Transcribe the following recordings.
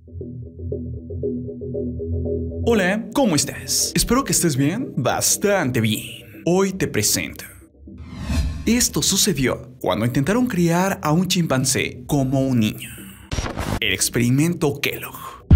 Hola, ¿cómo estás? Espero que estés bien, bastante bien. Hoy te presento. Esto sucedió cuando intentaron criar a un chimpancé como un niño. El experimento Kellogg.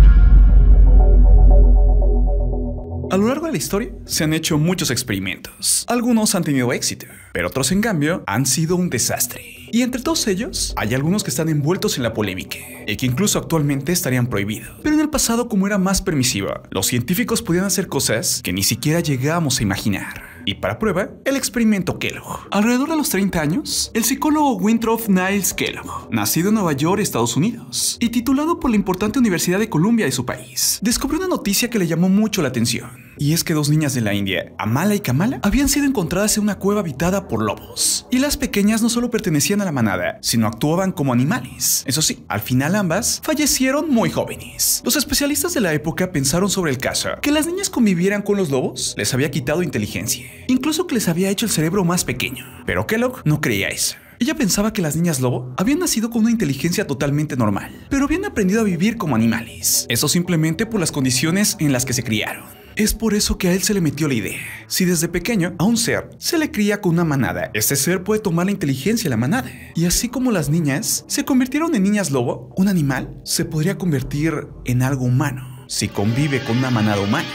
A lo largo de la historia se han hecho muchos experimentos. Algunos han tenido éxito, pero otros en cambio han sido un desastre. Y entre todos ellos, hay algunos que están envueltos en la polémica y que incluso actualmente estarían prohibidos. Pero en el pasado, como era más permisiva, los científicos podían hacer cosas que ni siquiera llegábamos a imaginar. Y para prueba, el experimento Kellogg. Alrededor de los 30 años, el psicólogo Winthrop Niles Kellogg, nacido en Nueva York, Estados Unidos, y titulado por la importante Universidad de Columbia de su país, descubrió una noticia que le llamó mucho la atención. Y es que dos niñas de la India, Amala y Kamala, habían sido encontradas en una cueva habitada por lobos. Y las pequeñas no solo pertenecían a la manada, sino actuaban como animales. Eso sí, al final ambas fallecieron muy jóvenes. Los especialistas de la época pensaron sobre el caso. Que las niñas convivieran con los lobos les había quitado inteligencia, incluso que les había hecho el cerebro más pequeño. Pero Kellogg no creía eso. Ella pensaba que las niñas lobo habían nacido con una inteligencia totalmente normal, pero habían aprendido a vivir como animales. Eso simplemente por las condiciones en las que se criaron. Es por eso que a él se le metió la idea. Si desde pequeño a un ser se le cría con una manada, este ser puede tomar la inteligencia de la manada. Y así como las niñas se convirtieron en niñas lobo, un animal se podría convertir en algo humano si convive con una manada humana.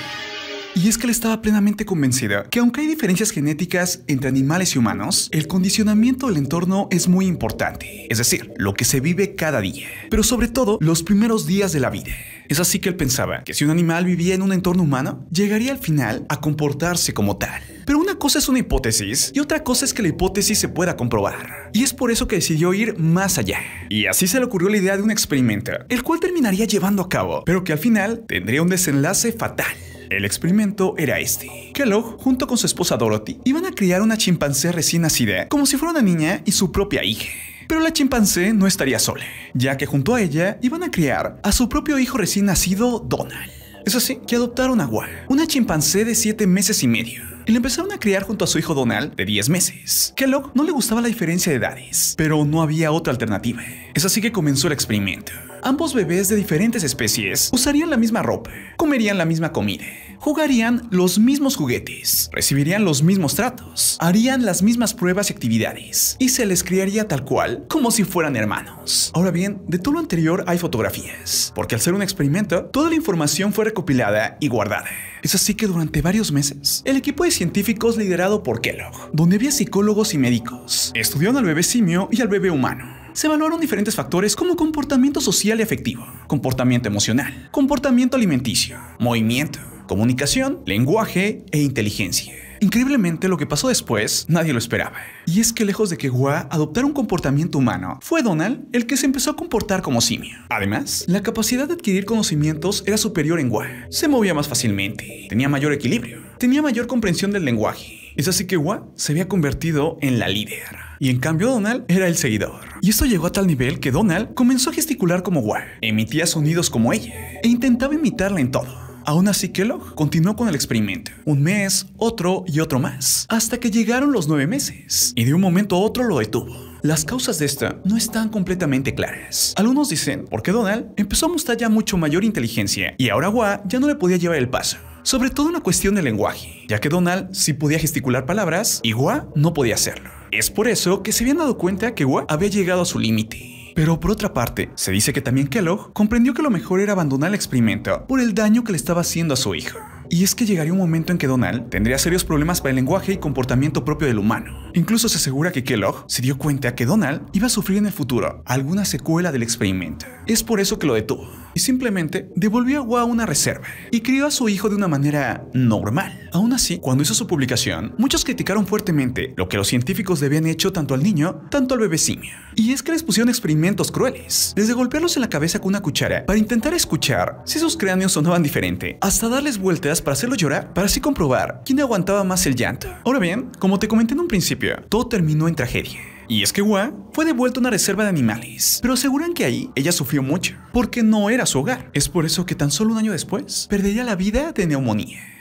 Y es que él estaba plenamente convencida que aunque hay diferencias genéticas entre animales y humanos, el condicionamiento del entorno es muy importante, es decir, lo que se vive cada día, pero sobre todo los primeros días de la vida. Es así que él pensaba que si un animal vivía en un entorno humano, llegaría al final a comportarse como tal. Pero una cosa es una hipótesis y otra cosa es que la hipótesis se pueda comprobar. Y es por eso que decidió ir más allá. Y así se le ocurrió la idea de un experimento, el cual terminaría llevando a cabo, pero que al final tendría un desenlace fatal. El experimento era este. Kellogg, junto con su esposa Dorothy, iban a criar una chimpancé recién nacida, como si fuera una niña y su propia hija. Pero la chimpancé no estaría sola, ya que junto a ella iban a criar a su propio hijo recién nacido, Donald. Es así que adoptaron a Gwa, una chimpancé de 7 meses y medio. Y le empezaron a criar junto a su hijo Donald, de 10 meses. Kellogg no le gustaba la diferencia de edades, pero no había otra alternativa. Es así que comenzó el experimento. Ambos bebés de diferentes especies usarían la misma ropa, comerían la misma comida, jugarían los mismos juguetes, recibirían los mismos tratos, harían las mismas pruebas y actividades, y se les criaría tal cual, como si fueran hermanos. Ahora bien, de todo lo anterior hay fotografías, porque al ser un experimento, toda la información fue recopilada y guardada. Es así que durante varios meses, el equipo de científicos liderado por Kellogg, donde había psicólogos y médicos, estudiaron al bebé simio y al bebé humano. Se evaluaron diferentes factores como comportamiento social y afectivo, comportamiento emocional, comportamiento alimenticio, movimiento, comunicación, lenguaje e inteligencia. Increíblemente, lo que pasó después nadie lo esperaba. Y es que lejos de que Gwa adoptara un comportamiento humano, fue Donald el que se empezó a comportar como simio. Además, la capacidad de adquirir conocimientos era superior en Gwa. Se movía más fácilmente, tenía mayor equilibrio, tenía mayor comprensión del lenguaje. Es así que Gwa se había convertido en la líder. Y en cambio Donald era el seguidor. Y esto llegó a tal nivel que Donald comenzó a gesticular como Gwa, emitía sonidos como ella e intentaba imitarla en todo. Aún así, Kellogg continuó con el experimento. Un mes, otro y otro más, hasta que llegaron los 9 meses. Y de un momento a otro lo detuvo. Las causas de esto no están completamente claras. Algunos dicen porque Donald empezó a mostrar ya mucho mayor inteligencia y ahora Gwa ya no le podía llevar el paso. Sobre todo en la cuestión del lenguaje, ya que Donald sí podía gesticular palabras y Gwa no podía hacerlo. Es por eso que se habían dado cuenta que Gwa había llegado a su límite. Pero por otra parte, se dice que también Kellogg comprendió que lo mejor era abandonar el experimento por el daño que le estaba haciendo a su hijo. Y es que llegaría un momento en que Donald tendría serios problemas para el lenguaje y comportamiento propio del humano. Incluso se asegura que Kellogg se dio cuenta que Donald iba a sufrir en el futuro alguna secuela del experimento. Es por eso que lo detuvo y simplemente devolvió a Gwa una reserva y crió a su hijo de una manera normal. Aún así, cuando hizo su publicación, muchos criticaron fuertemente lo que los científicos le habían hecho tanto al niño, tanto al bebé simio. Y es que les pusieron experimentos crueles, desde golpearlos en la cabeza con una cuchara para intentar escuchar si sus cráneos sonaban diferente, hasta darles vueltas para hacerlos llorar, para así comprobar quién aguantaba más el llanto. Ahora bien, como te comenté en un principio, todo terminó en tragedia. Y es que Gwa fue devuelta a una reserva de animales, pero aseguran que ahí ella sufrió mucho, porque no era su hogar. Es por eso que tan solo un año después perdería la vida de neumonía.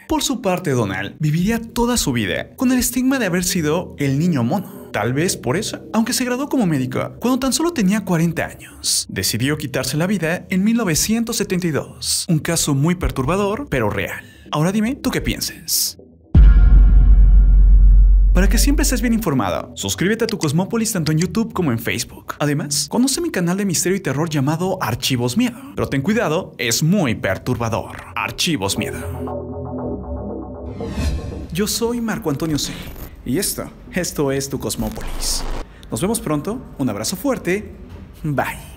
Por su parte, Donald viviría toda su vida con el estigma de haber sido el niño mono. Tal vez por eso, aunque se graduó como médico cuando tan solo tenía 40 años, decidió quitarse la vida en 1972. Un caso muy perturbador, pero real. Ahora dime, ¿tú qué piensas? Para que siempre estés bien informado, suscríbete a tu Cosmópolis tanto en YouTube como en Facebook. Además, conoce mi canal de misterio y terror llamado Archivos Miedo. Pero ten cuidado, es muy perturbador. Archivos Miedo. Yo soy Marco Antonio C. Y esto es tu Cosmópolis. Nos vemos pronto, un abrazo fuerte, bye.